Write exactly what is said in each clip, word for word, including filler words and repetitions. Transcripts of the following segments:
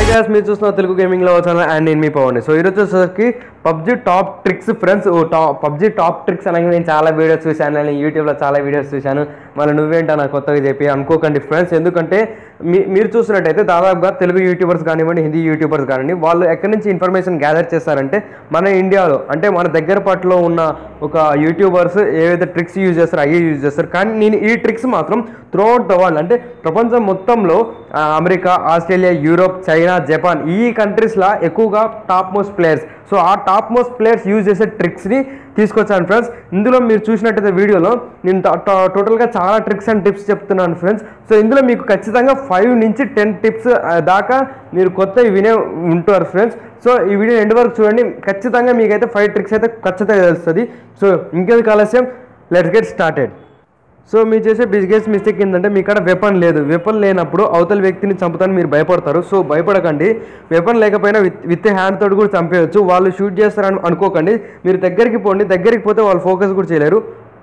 guys, మీరు చూస్తున్న Telugu gaming లో ఛానల్ అండ్ నేను మీ పవన్. సో ఈరోజు వచ్చేసరికి PUBG top tricks friends. Top PUBG top tricks అనగా నేను చాలా వీడియోస్ చూశాను, నేను యూట్యూబ్లో చాలా వీడియోస్ చూశాను. మళ్ళీ నువ్వేంటా నాకు కొత్తగా చెప్పి అనుకోకండి ఫ్రెండ్స్. ఎందుకంటే మీ మీరు చూసినట్టయితే దాదాపుగా తెలుగు యూట్యూబర్స్ కానివ్వండి, హిందీ యూట్యూబర్స్ కానివ్వండి, వాళ్ళు ఎక్కడి నుంచి ఇన్ఫర్మేషన్ గ్యాదర్ చేస్తారంటే మన ఇండియాలో అంటే మన దగ్గర పట్టులో ఉన్న ఒక యూట్యూబర్స్ ఏవైతే ట్రిక్స్ యూజ్ చేస్తారో అయ్యే యూజ్ చేస్తారు. కానీ నేను ఈ ట్రిక్స్ మాత్రం త్రూఅవుట్ ద వరల్డ్ అంటే ప్రపంచం మొత్తంలో America, Australia, Europe, China, Japan ఈ కంట్రీస్లో ఎక్కువగా టాప్ మోస్ట్ ప్లేయర్స్, సో ఆ టాప్ మోస్ట్ ప్లేయర్స్ యూజ్ చేసే ట్రిక్స్ని తీసుకొచ్చాను ఫ్రెండ్స్. ఇందులో మీరు చూసినట్టయితే వీడియోలో నేను టోటల్గా చాలా ట్రిక్స్ అండ్ టిప్స్ చెప్తున్నాను ఫ్రెండ్స్. సో ఇందులో మీకు ఖచ్చితంగా ఫైవ్ నుంచి టెన్ టిప్స్ దాకా మీరు కొత్తవి వినే ఉంటారు ఫ్రెండ్స్. సో ఈ వీడియో ఎండ్ వరకు చూడండి, ఖచ్చితంగా మీకైతే ఫైవ్ ట్రిక్స్ అయితే ఖచ్చితంగా తెలుస్తుంది. సో ఇంకేది ఆలస్యం, లెట్స్ గెట్ స్టార్టెడ్. సో మీరు చేసే బిగ్గెస్ట్ మిస్టేక్ ఏంటంటే మీ కాడ వెపన్ లేదు. వెపన్ లేనప్పుడు అవతల వ్యక్తిని చంపుతాను మీరు భయపడతారు. సో భయపడకండి, వెపన్ లేకపోయినా విత్ విత్ హ్యాండ్ తోటి కూడా చంపేయచ్చు. వాళ్ళు షూట్ చేస్తారని అనుకోకండి, మీరు దగ్గరికి పోండి. దగ్గరికి పోతే వాళ్ళు ఫోకస్ కూడా చేయలేరు.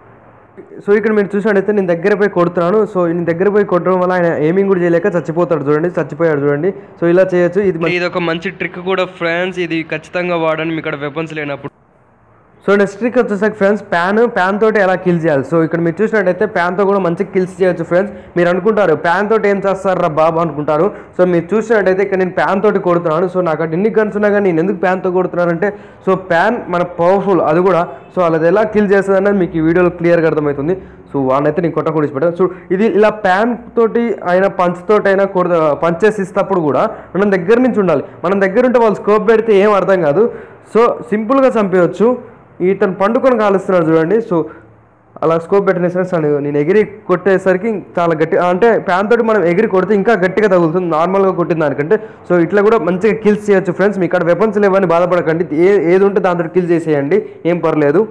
సో ఇక్కడ మీరు చూసినట్టయితే నేను దగ్గర పోయి కొడుతున్నాను. సో నేను దగ్గర పోయి కొట్టడం వల్ల ఆయన ఏమింగ్ కూడా చేయలేక చచ్చిపోతాడు చూడండి, చచ్చిపోయాడు చూడండి. సో ఇలా చేయొచ్చు. ఇది ఇది ఒక మంచి ట్రిక్ కూడా ఫ్రెండ్స్, ఇది ఖచ్చితంగా వాడండి మీ ఇక్కడ వెపన్స్ లేనప్పుడు. సో నెక్స్ట్ ట్రిక్ వచ్చేసరికి ఫ్రెండ్స్ ప్యాన్ ప్యాన్ తోటి ఎలా కిల్ చేయాలి. సో ఇక్కడ మీరు చూసినట్టయితే ప్యాన్తో కూడా మంచిగా కిల్స్ చేయొచ్చు ఫ్రెండ్స్. మీరు అనుకుంటారు ప్యాన్ తోటి ఏం చేస్తారు రా బాబు అనుకుంటారు. సో మీరు చూసినట్టయితే ఇక్కడ నేను ప్యాన్ తోటి కొడుతున్నాను. సో నాకు అటు ఎన్ని గన్స్ ఉన్నా కానీ నేను ఎందుకు ప్యాన్తో కొడుతున్నానంటే సో ప్యాన్ మన పవర్ఫుల్ అది కూడా. సో అది ఎలా కిల్ చేస్తుంది అన్నది మీకు ఈ వీడియోలో క్లియర్గా అర్థమవుతుంది. సో వాళ్ళైతే నేను కొట్ట కొడిచి పెట్టాను. సో ఇది ఇలా ప్యాన్ తోటి అయినా పంచ్ తోటి అయినా కొడ పంచ్ చేసి ఇస్తప్పుడు కూడా మనం దగ్గర నుంచి ఉండాలి. మనం దగ్గర ఉంటే వాళ్ళు స్కోప్ పెడితే ఏం అర్థం కాదు. సో సింపుల్గా చంపేయచ్చు. ఇతను పండుకొని కాలుస్తున్నాడు చూడండి. సో అలా స్కోప్ పెట్టిన నేను ఎగిరి కొట్టేసరికి చాలా గట్టి అంటే ప్యాన్ తోటి మనం ఎగిరి కొడితే ఇంకా గట్టిగా తగులుతుంది నార్మల్గా కొట్టిన దానికంటే. సో ఇట్లా కూడా మంచిగా కిల్స్ చేయొచ్చు ఫ్రెండ్స్. మీ ఇక్కడ వెపన్స్ లేవని బాధపడకండి, ఏ ఏది ఉంటే దాంతో కిల్ చేసేయండి, ఏం పర్లేదు.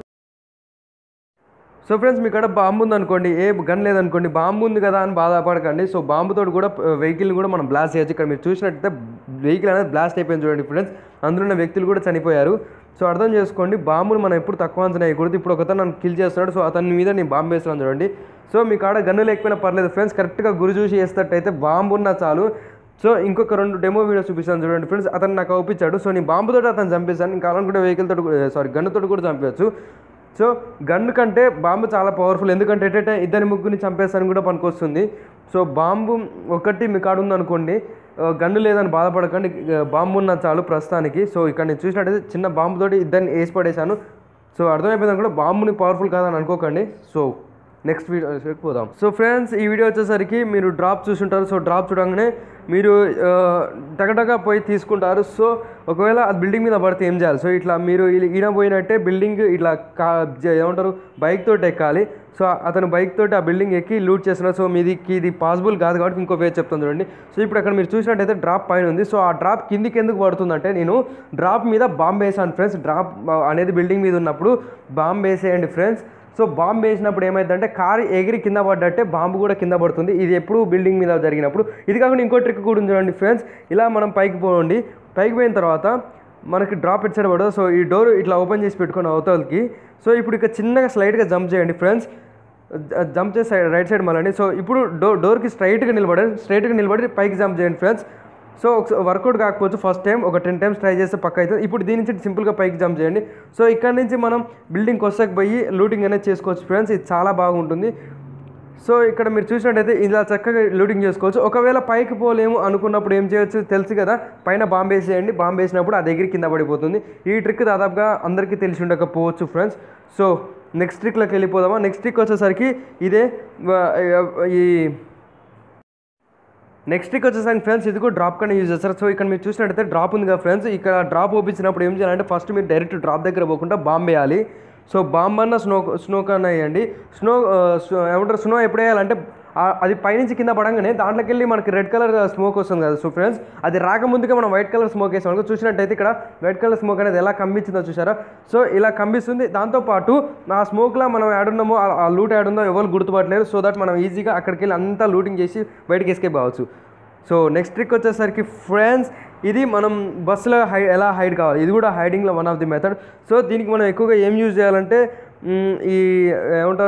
సో ఫ్రెండ్స్ మీ కాడ బాంబు ఉంది అనుకోండి, ఏ గన్ లేదనుకోండి, బాంబు ఉంది కదా అని బాధపడకండి. సో బాంబుతో కూడా వెహికల్ని కూడా మనం బ్లాస్ట్ చేయొచ్చు. ఇక్కడ మీరు చూసినట్టయితే వెహికల్ అనేది బ్లాస్ట్ అయిపోయింది చూడండి ఫ్రెండ్స్. అందులో ఉన్న వ్యక్తులు కూడా చనిపోయారు. సో అర్థం చేసుకోండి, బాంబులు మనం ఎప్పుడు తక్కువ అంచనా వేయకూడదు. ఇప్పుడు ఒకతను నన్ను కిల్ చేస్తున్నాడు, సో అతని మీద నేను బాంబు వేస్తున్నాను చూడండి. సో మీ కాడ గన్ను లేకపోయినా పర్లేదు ఫ్రెండ్స్, కరెక్ట్గా గురి చూసి వేసేటట్టయితే బాంబు ఉన్నా చాలు. సో ఇంకొక రెండు డెమో వీడియోస్ చూపిస్తాను చూడండి ఫ్రెండ్స్. అతను నాకు అవుపించాడు. సో నేను బాంబుతో అతను చంపేస్తాను, ఇంకా కావాలనుకుంటే వెహికల్ తోటి సారీ గన్నుతో కూడా చంపేయచ్చు. సో గన్ను కంటే బాంబు చాలా పవర్ఫుల్, ఎందుకంటే ఎటైతే ఇద్దరి ముగ్గురిని చంపేస్తాను కూడా పనికొస్తుంది. సో బాంబు ఒకటి మీ కాడ ఉందనుకోండి, గన్ను లేదని బాధపడకండి, బాంబు ఉన్న చాలు ప్రస్తుతానికి. సో ఇక్కడ నేను చూసినట్టయితే చిన్న బాంబుతోటి ఇద్దరిని వేసి పడేశాను. సో అర్థమైపోయింది కూడా బాంబుని పవర్ఫుల్ కాదని అనుకోకండి. సో నెక్స్ట్ వీడియో పోదాం. సో ఫ్రెండ్స్ ఈ వీడియో వచ్చేసరికి మీరు డ్రాప్ చూసుంటారు. సో డ్రాప్ చూడగానే మీరు టగటగా పోయి తీసుకుంటారు. సో ఒకవేళ అది బిల్డింగ్ మీద పడితే ఏం చేయాలి. సో ఇట్లా మీరు ఈయన పోయినట్టే బిల్డింగ్ ఇట్లా కా ఏమంటారు బైక్ తోటి ఎక్కాలి. సో అతను బైక్ తోటి ఆ బిల్డింగ్ ఎక్కి లూట్ చేస్తున్నారు. సో మీదికి ఇది పాసిబుల్ కాదు కాబట్టి ఇంకో వే చెప్తాను చూడండి. సో ఇప్పుడు అక్కడ మీరు చూసినట్టయితే డ్రాప్ పైన ఉంది. సో ఆ డ్రాప్ కిందికి ఎందుకు పడుతుందంటే నేను డ్రాప్ మీద బాంబు వేసాను ఫ్రెండ్స్. డ్రాప్ అనేది బిల్డింగ్ మీద ఉన్నప్పుడు బాంబు వేసేయండి ఫ్రెండ్స్. సో బాంబు వేసినప్పుడు ఏమైందంటే కారు ఎగిరి కింద పడ్డట్టే బాంబు కూడా కింద పడుతుంది. ఇది ఎప్పుడు బిల్డింగ్ మీద జరిగినప్పుడు. ఇది కాకుండా ఇంకో ట్రిక్ కూడా ఉంది చూడండి ఫ్రెండ్స్. ఇలా మనం పైకి పోండి, పైకి పోయిన తర్వాత మనకి డ్రాప్ ఇట్ సైడ్ పడదు. సో ఈ డోర్ ఇట్లా ఓపెన్ చేసి పెట్టుకుని అవతలకి. సో ఇప్పుడు ఇక చిన్నగా స్లైడ్గా జంప్ చేయండి ఫ్రెండ్స్. జంప్ చేసి సైడ్ రైట్ సైడ్ మళ్ళీ. సో ఇప్పుడు డోర్ డోర్కి స్ట్రైట్గా నిలబడండి, స్ట్రైట్గా నిలబడి పైకి జంప్ చేయండి ఫ్రెండ్స్. సో వర్కౌట్ కాకపోవచ్చు ఫస్ట్ టైం, ఒక టెన్ టైమ్స్ ట్రై చేస్తే పక్క అవుతుంది. ఇప్పుడు దీని నుంచి సింపుల్గా పైకి జంప్ చేయండి. సో ఇక్కడ నుంచి మనం బిల్డింగ్కి వస్తాకి పోయి లూటింగ్ అనేది చేసుకోవచ్చు ఫ్రెండ్స్. ఇది చాలా బాగుంటుంది. సో ఇక్కడ మీరు చూసినట్టయితే ఇలా చక్కగా లూటింగ్ చేసుకోవచ్చు. ఒకవేళ పైకి పోలేము అనుకున్నప్పుడు ఏం చేయొచ్చు తెలుసు కదా, పైన బాంబు వేసేయండి. బాంబు వేసినప్పుడు ఆ దగ్గర కింద పడిపోతుంది. ఈ ట్రిక్ దాదాపుగా అందరికీ తెలిసి ఉండకపోవచ్చు ఫ్రెండ్స్. సో నెక్స్ట్ ట్రిక్లోకి వెళ్ళిపోదామా. నెక్స్ట్ ట్రిక్ వచ్చేసరికి ఇదే ఈ నెక్స్ట్ ట్రిక్ వచ్చేసరికి ఫ్రెండ్స్ ఇది కూడా డ్రాప్ కన్నా యూజ్ చేస్తారు. సో ఇక్కడ మీరు చూసినట్టయితే డ్రాప్ ఉంది కదా ఫ్రెండ్స్, ఇక్కడ డ్రాప్ ఓపించినప్పుడు ఏం చేయాలంటే ఫస్ట్ మీరు డైరెక్ట్ డ్రాప్ దగ్గర పోకుండా బాంబు వేయాలి. సో బాంబు అన్న స్నో స్నో కన్నా వేయండి. స్నో ఏమంటారు స్నో ఎప్పుడు వేయాలంటే అది పైనుంచి కింద పడంగానే దాంట్లోకి వెళ్ళి మనకి రెడ్ కలర్ స్మోక్ వస్తుంది కదా. సో ఫ్రెండ్స్ అది రాకముందుగా మనం వైట్ కలర్ స్మోక్ వేసాం అనుకో, చూసినట్టయితే ఇక్కడ వైట్ కలర్ స్మోక్ అనేది ఎలా కంపించిందో చూసారా. సో ఇలా కంపిస్తుంది. దాంతోపాటు ఆ స్మోక్లో మనం యాడ్ ఉన్నామో ఆ లూట్ యాడ్ ఉందో ఎవరు గుర్తుపట్టలేరు. సో దట్ మనం ఈజీగా అక్కడికి వెళ్ళి అంతా లూటింగ్ చేసి బయటకి ఎస్కేప్ అవ్వచ్చు. సో నెక్స్ట్ ట్రిక్ వచ్చేసరికి ఫ్రెండ్స్ ఇది మనం బస్సులో హై ఎలా హైడ్ కావాలి, ఇది కూడా హైడింగ్లో one of the method. So దీనికి మనం ఎక్కువగా ఏం యూజ్ చేయాలంటే ఈ ఏమంటారు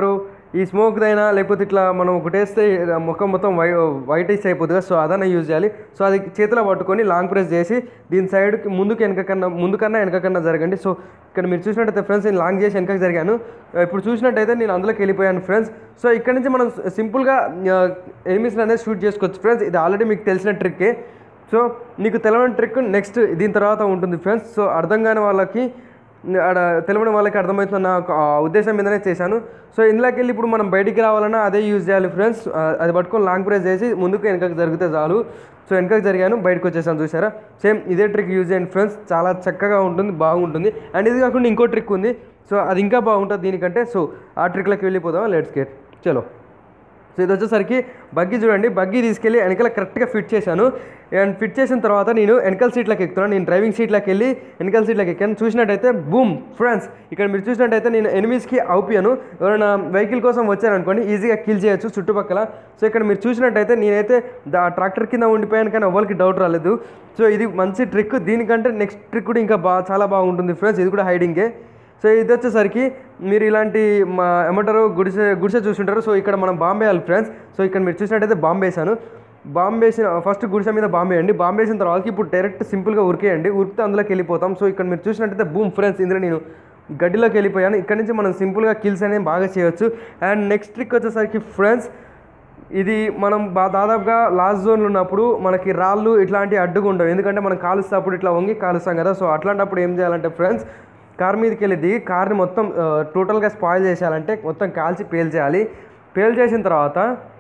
ఈ స్మోక్దైనా లేకపోతే ఇట్లా మనం ఒకటేస్తే ముఖం మొత్తం వై వైటిష్ అయిపోతుంది కదా, సో అదన్నా యూజ్ చేయాలి. సో అది చేతిలో పట్టుకొని లాంగ్ ప్రెస్ చేసి దీని సైడ్కి ముందుకు వెనక కన్నా ముందు కన్నా వెనక కన్నా జరగండి. సో ఇక్కడ మీరు చూసినట్టయితే ఫ్రెండ్స్ నేను లాంగ్ చేసి వెనకకి జరిగాను. ఇప్పుడు చూసినట్టయితే నేను అందులోకి వెళ్ళిపోయాను ఫ్రెండ్స్. సో ఇక్కడ నుంచి మనం సింపుల్గా ఎనిమిస్ అనేది షూట్ చేసుకోవచ్చు ఫ్రెండ్స్. ఇది ఆల్రెడీ మీకు తెలిసిన ట్రిక్కే. సో నీకు తెలియని ట్రిక్ నెక్స్ట్ దీని తర్వాత ఉంటుంది ఫ్రెండ్స్. సో అర్థం కాని వాళ్ళకి ఆడ తెలియని వాళ్ళకి అర్థమవుతున్న నా ఉద్దేశం మీదనే చేశాను. సో ఇందులోకి వెళ్ళి ఇప్పుడు మనం బయటికి రావాలన్నా అదే యూజ్ చేయాలి ఫ్రెండ్స్. అది పట్టుకొని లాంగ్ ప్రెస్ చేసి ముందుకు వెనకకి జరిగితే చాలు. సో వెనకకి జరిగాను, బయటకు వచ్చేసాను. చూసారా, సేమ్ ఇదే ట్రిక్ యూజ్ చేయండి ఫ్రెండ్స్. చాలా చక్కగా ఉంటుంది, బాగుంటుంది. అండ్ ఇది కాకుండా ఇంకో ట్రిక్ ఉంది, సో అది ఇంకా బాగుంటుంది దీనికంటే. సో ఆ ట్రిక్లోకి వెళ్ళిపోదాం, లెట్స్ గెట్ చలో. సో ఇది వచ్చేసరికి బగ్గీ చూడండి, బగ్గీ తీసుకెళ్ళి వెనకాల కరెక్ట్గా ఫిట్ చేశాను. అండ్ ఫిట్ చేసిన తర్వాత నేను వెనకాల సీట్లోకి ఎక్కుతున్నాను. నేను డ్రైవింగ్ సీట్లోకి వెళ్ళి వెనకాల సీట్లోకి ఎక్కాను. చూసినట్టయితే బూమ్ ఫ్రెండ్స్, ఇక్కడ మీరు చూసినట్టయితే నేను ఎనిమిస్కి అవుపియాను. ఎవరైనా వెహికల్ కోసం వచ్చారనుకోండి ఈజీగా కిల్ చేయొచ్చు చుట్టుపక్కల. సో ఇక్కడ మీరు చూసినట్టయితే నేనైతే దా ట్రాక్టర్ కింద ఉండిపోయాను, కానీ ఎవరికి డౌట్ రాలేదు. సో ఇది మంచి ట్రిక్. దీనికంటే నెక్స్ట్ ట్రిక్ కూడా ఇంకా బాగా చాలా బాగుంటుంది ఫ్రెండ్స్. ఇది కూడా హైడింగే. సో ఇది వచ్చేసరికి మీరు ఇలాంటి మా ఏమంటారు గుడిసె గుడిసె చూస్తుంటారు. సో ఇక్కడ మనం బాంబే వేయాలి ఫ్రెండ్స్. సో ఇక్కడ మీరు చూసినట్టయితే బాంబే వేసాను. బాంబే వేసిన ఫస్ట్ గుడిసె మీద బాంబే వేయండి. బాంబే వేసిన తర్వాత ఇప్పుడు డైరెక్ట్ సింపుల్గా ఉరికేయండి. ఉరికితే అందులోకి వెళ్ళిపోతాం. సో ఇక్కడ మీరు చూసినట్టయితే బూమ్ ఫ్రెండ్స్, ఇందులో నేను గడ్డిలోకి వెళ్ళిపోయాను. ఇక్కడ నుంచి మనం సింపుల్గా కిల్స్ అనేవి బాగా చేయొచ్చు. అండ్ నెక్స్ట్ ట్రిక్ వచ్చేసరికి ఫ్రెండ్స్, ఇది మనం బా దాదాపుగా లాస్ట్ జోన్లో ఉన్నప్పుడు మనకి రాళ్ళు ఇట్లాంటివి అడ్డుగా ఉండవు. ఎందుకంటే మనం కాలుస్తప్పుడు ఇట్లా వంగి కాలుస్తాం కదా. సో అట్లాంటప్పుడు ఏం చేయాలంటే ఫ్రెండ్స్, కార్ మీదకి వెళ్ళి దిగి కార్ని మొత్తం టోటల్గా స్పాయిల్ చేసేయాలంటే మొత్తం కాల్చి పేల్ చేయాలి. పేల్ చేసిన తర్వాత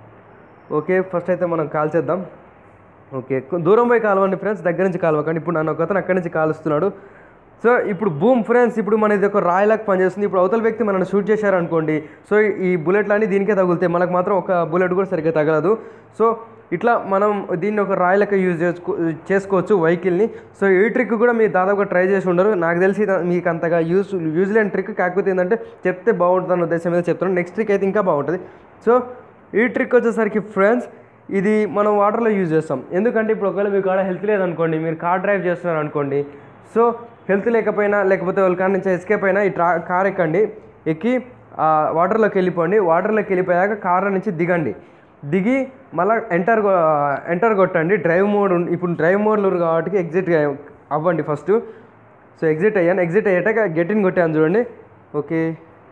ఓకే ఫస్ట్ అయితే మనం కాల్చేద్దాం. ఓకే దూరం పోయి కాలవండి ఫ్రెండ్స్, దగ్గర నుంచి కాలవకండి. ఇప్పుడు నన్ను ఒక అతను అక్కడి నుంచి కాలుస్తున్నాడు. సో ఇప్పుడు బూమ్ ఫ్రెండ్స్, ఇప్పుడు మన ఇది ఒక రాయిలాగా పనిచేస్తుంది. ఇప్పుడు అవతల వ్యక్తి మనల్ని షూట్ చేశారనుకోండి, సో ఈ బుల్లెట్లన్నీ దీనికే తగులుతాయి, మనకు మాత్రం ఒక బుల్లెట్ కూడా సరిగ్గా తగలదు. సో ఇట్లా మనం దీన్ని ఒక రాయి లెక్క యూజ్ చేసుకో చేసుకోవచ్చు వెహికల్ని. సో ఈ ట్రిక్ కూడా మీరు దాదాపుగా ట్రై చేసి ఉండరు, నాకు తెలిసి మీకు అంతగా యూజ్ యూజ్ లేని ట్రిక్. కాకపోతే ఏంటంటే చెప్తే బాగుంటుంది అన్న ఉద్దేశం మీద చెప్తున్నాను. నెక్స్ట్ ట్రిక్ అయితే ఇంకా బాగుంటుంది. సో ఈ ట్రిక్ వచ్చేసరికి ఫ్రెండ్స్, ఇది మనం వాటర్లో యూజ్ చేస్తాం. ఎందుకంటే ఇప్పుడు ఒకవేళ మీకు కాడ హెల్త్ లేదనుకోండి, మీరు కార్ డ్రైవ్ చేస్తున్నారు అనుకోండి, సో హెల్త్ లేకపోయినా లేకపోతే వాళ్ళ కాడ నుంచి ఎస్కేప్ అయినా ఈ ట్రా కార్ ఎక్కండి, ఎక్కి వాటర్లోకి వెళ్ళిపోండి. వాటర్లోకి వెళ్ళిపోయాక కార్లో నుంచి దిగండి. దిగి మళ్ళీ ఎంటర్ ఎంటర్ కొట్టండి. డ్రైవ్ మోడ్ ఇప్పుడు డ్రైవ్ మోడ్లో కాబట్టి ఎగ్జిట్ అవ్వండి ఫస్ట్. సో ఎగ్జిట్ అయ్యాను. ఎగ్జిట్ అయ్యాక గెట్ ఇన్ కొట్టాను చూడండి. ఓకే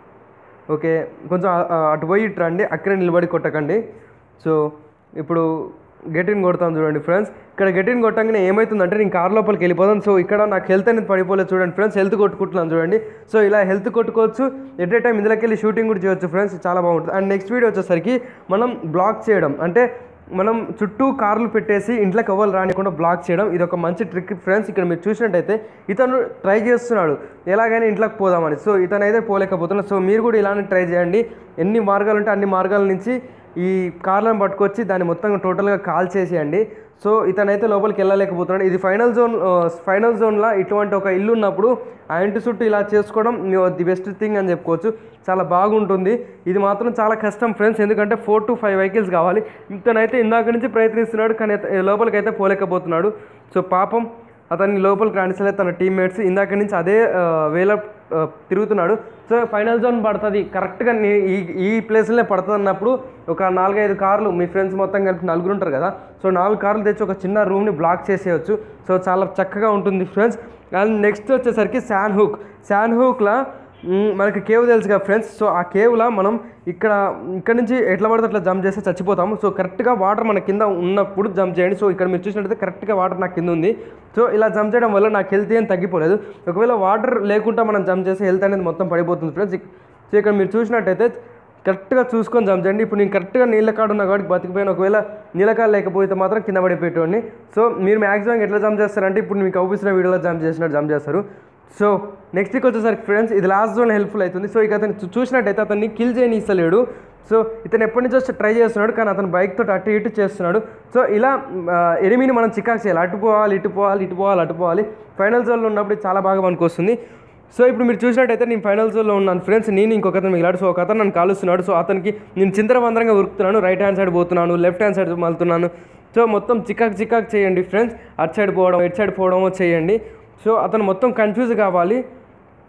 ఓకే కొంచెం అటు పోయి ఇటు రండి, అక్కడే నిలబడి కొట్టకండి. సో ఇప్పుడు గెట్ ఇన్ కొడతాను చూడండి ఫ్రెండ్స్. ఇక్కడ గెట్ ఇన్ కొట్టగానే ఏమవుతుందంటే నేను కార్ లోపలికి వెళ్ళిపోతాను. సో ఇక్కడ నాకు హెల్త్ అనేది పడిపోలేదు చూడండి ఫ్రెండ్స్. హెల్త్ కొట్టుకుంటున్నాను చూడండి. సో ఇలా హెల్త్ కొట్టుకోవచ్చు, ఎట్ ఏ టైం ఇందులోకి వెళ్ళి షూటింగ్ కూడా చేయొచ్చు ఫ్రెండ్స్, చాలా బాగుంటుంది. అండ్ నెక్స్ట్ వీడియో వచ్చేసరికి మనం బ్లాక్ చేయడం, అంటే మనం చుట్టూ కార్లు పెట్టేసి ఇంట్లోకి ఎవరు రానికుండా బ్లాక్ చేయడం. ఇది ఒక మంచి ట్రిక్ ఫ్రెండ్స్. ఇక్కడ మీరు చూసినట్టయితే ఇతను ట్రై చేస్తున్నాడు ఎలాగైనా ఇంట్లోకి పోదామని. సో ఇతను అయితే పోలేకపోతున్నాడు. సో మీరు కూడా ఇలానే ట్రై చేయండి. ఎన్ని మార్గాలు ఉంటే అన్ని మార్గాల నుంచి ఈ కార్లను పట్టుకొచ్చి దాన్ని మొత్తం టోటల్గా కాల్ చేసేయండి. సో ఇతనైతే లోపలికి వెళ్ళలేకపోతున్నాడు. ఇది ఫైనల్ జోన్ ఫైనల్ జోన్లో ఇటువంటి ఒక ఇల్లు ఉన్నప్పుడు ఆ ఇంటి చుట్టూ ఇలా చేసుకోవడం ది బెస్ట్ థింగ్ అని చెప్పుకోవచ్చు. చాలా బాగుంటుంది. ఇది మాత్రం చాలా కష్టం ఫ్రెండ్స్, ఎందుకంటే ఫోర్ టు ఫైవ్ వెహికల్స్ కావాలి. ఇతనైతే ఇందాక నుంచి ప్రయత్నిస్తున్నాడు, కానీ లోపలికి అయితే పోలేకపోతున్నాడు. సో పాపం అతన్ని లోపలికి రాణిస్తలేదు తన టీమ్మేట్స్. ఇందాక నుంచి అదే వేలో తిరుగుతున్నాడు. సో ఫైనల్ జోన్ పడుతుంది కరెక్ట్గా ఈ ఈ ప్లేస్లోనే పడుతుంది అన్నప్పుడు ఒక నాలుగైదు కార్లు మీ ఫ్రెండ్స్ మొత్తం కలిపి నలుగురు ఉంటారు కదా. సో నాలుగు కార్లు తెచ్చి ఒక చిన్న రూమ్ని బ్లాక్ చేసేయచ్చు. సో చాలా చక్కగా ఉంటుంది ఫ్రెండ్స్. అండ్ నెక్స్ట్ వచ్చేసరికి శాన్ హుక్. శాన్ హుక్లో మనకి కేవ్ తెలుసు కదా ఫ్రెండ్స్. సో ఆ కేవ్లో మనం ఇక్కడ ఇక్కడ నుంచి ఎట్లా పడితే అట్లా జంప్ చేస్తే చచ్చిపోతాము. సో కరెక్ట్గా వాటర్ మన కింద ఉన్నప్పుడు జంప్ చేయండి. సో ఇక్కడ మీరు చూసినట్టయితే కరెక్ట్గా వాటర్ నాకు కింద ఉంది. సో ఇలా జంప్ చేయడం వల్ల నాకు హెల్త్ ఏం తగ్గిపోలేదు. ఒకవేళ వాటర్ లేకుండా మనం జంప్ చేస్తే హెల్త్ అనేది మొత్తం పడిపోతుంది ఫ్రెండ్స్. సో ఇక్కడ మీరు చూసినట్టయితే కరెక్ట్గా చూసుకొని జంప్ చేయండి. ఇప్పుడు నేను కరెక్ట్గా నీళ్ళ కాడ ఉన్న కాబట్టి బతికిపోయాను. ఒకవేళ నీళ్ళకాడ లేకపోతే మాత్రం కింద పడిపోయేటోడిని. సో మీరు మ్యాక్సిమం ఎట్లా జంప్ చేస్తారంటే ఇప్పుడు మీకు అవుపిస్తున్న వీడియోలో జంప్ చేసినట్టు జంప్ చేస్తారు. సో నెక్స్ట్ వీక్ వచ్చేసరికి ఫ్రెండ్స్ ఇది లాస్ట్ జోన్ హెల్ప్ఫుల్ అవుతుంది. సో ఇక అతను చూసినట్టయితే అతన్ని కిల్ చేయని ఇస్తలేడు. సో ఇతను ఎప్పటి నుంచో ట్రై చేస్తున్నాడు, కానీ అతను బైక్ తోటి అటు ఇటు చేస్తున్నాడు. సో ఇలా ఎనిమిని మనం చికాకు చేయాలి. అటు పోవాలి ఇటు పోవాలి ఇటు పోవాలి అటు పోవాలి. ఫైనల్ జోన్లో ఉన్నప్పుడు చాలా బాగా పనికొస్తుంది. సో ఇప్పుడు మీరు చూసినట్టయితే నేను ఫైనల్ జోన్లో ఉన్నాను ఫ్రెండ్స్. నేను ఇంకొక అతను మిగిలాడు. సో ఒక అతను నన్ను కాలుస్తున్నాడు. సో అతనికి నేను చింతరవందరంగా ఉరుకుతున్నాను. రైట్ హ్యాండ్ సైడ్ పోతున్నాను, లెఫ్ట్ హ్యాండ్ సైడ్ మలుతున్నాను. సో మొత్తం చికాకు చికాకు చేయండి ఫ్రెండ్స్. అటు సైడ్ పోవడం ఇటు సైడ్ పోవడం చేయండి. సో అతను మొత్తం కన్ఫ్యూజ్ కావాలి.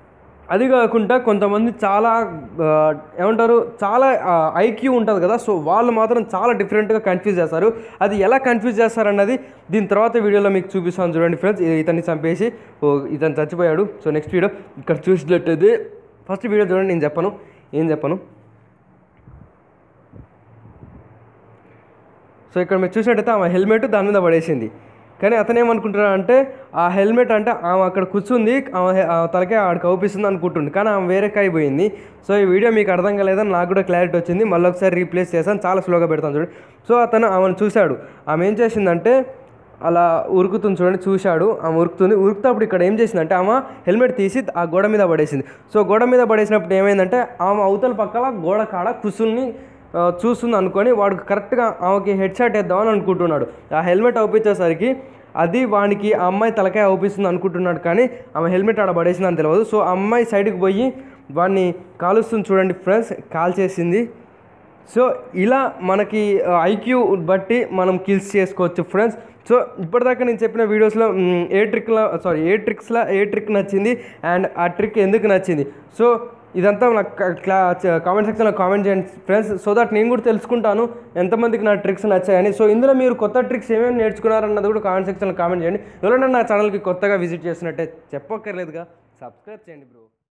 అది కాకుండా కొంతమంది చాలా ఏమంటారు చాలా ఐక్యూ ఉంటుంది కదా, సో వాళ్ళు మాత్రం చాలా డిఫరెంట్గా కన్ఫ్యూజ్ చేస్తారు. అది ఎలా కన్ఫ్యూజ్ చేస్తారన్నది దీని తర్వాత వీడియోలో మీకు చూపిస్తాను చూడండి ఫ్రెండ్స్. ఇతన్ని చంపేసి ఓ ఇతను చచ్చిపోయాడు. సో నెక్స్ట్ వీడియో ఇక్కడ చూసినట్టయితే ఫస్ట్ వీడియో చూడండి, నేను చెప్పను ఏం చెప్పను. సో ఇక్కడ మీరు చూసినట్టయితే ఆమె హెల్మెట్ దాని మీద పడేసింది. కానీ అతను ఏమనుకుంటున్నాడు అంటే ఆ హెల్మెట్ అంటే ఆమె అక్కడ కూర్చుంది, ఆమె తలకే ఆడికి అవుపిస్తుంది అనుకుంటుంది, కానీ ఆమె వేరే అయిపోయింది. సో ఈ వీడియో మీకు అర్థం కాలేదని నాకు కూడా క్లారిటీ వచ్చింది. మళ్ళీ ఒకసారి రీప్లేస్ చేశాను, చాలా స్లోగా పెడతాను చూడండి. సో అతను ఆమెను చూశాడు, ఆమె ఏం చేసిందంటే అలా ఉరుకుతుంది చూడండి, చూశాడు ఆమె ఉరుకుతుంది. ఉరుకుతప్పుడు ఇక్కడ ఏం చేసిందంటే ఆమె హెల్మెట్ తీసి ఆ గోడ మీద పడేసింది. సో గోడ మీద పడేసినప్పుడు ఏమైందంటే ఆమె అవతల పక్కల గోడ కాడ కూర్చుని చూస్తుంది అనుకొని వాడు కరెక్ట్గా ఆమెకి హెడ్ షాట్ వేద్దామని అనుకుంటున్నాడు. ఆ హెల్మెట్ అవుపించేసరికి అది వానికి ఆ అమ్మాయి తలకాయ అవుపిస్తుంది అనుకుంటున్నాడు, కానీ ఆమె హెల్మెట్ ఆడ పడేసిందని తెలియదు. సో ఆ అమ్మాయి సైడ్కి పోయి వాడిని కాలుస్తుంది చూడండి ఫ్రెండ్స్, కాల్ చేసింది. సో ఇలా మనకి ఐక్యూ బట్టి మనం కిల్స్ చేసుకోవచ్చు ఫ్రెండ్స్. సో ఇప్పటిదాకా నేను చెప్పిన వీడియోస్లో ఏ ట్రిక్లో సారీ ఏ ట్రిక్స్లో ఏ ట్రిక్ నచ్చింది అండ్ ఆ ట్రిక్ ఎందుకు నచ్చింది, సో ఇదంతా నాకు క్లా కామెంట్ సెక్షన్లో కామెంట్ చేయండి ఫ్రెండ్స్, సో దట్ నేను కూడా తెలుసుకుంటాను ఎంతమందికి నా ట్రిక్స్ నచ్చాయని. సో ఇందులో మీరు కొత్త ట్రిక్స్ ఏమేమి నేర్చుకున్నారన్నది కూడా కామెంట్ సెక్షన్లో కామెంట్ చేయండి. ఎవరైనా నా ఛానల్కి కొత్తగా విజిట్ చేసినట్టే చెప్పక్కర్లేదుగా, సబ్స్క్రైబ్ చేయండి బ్రో.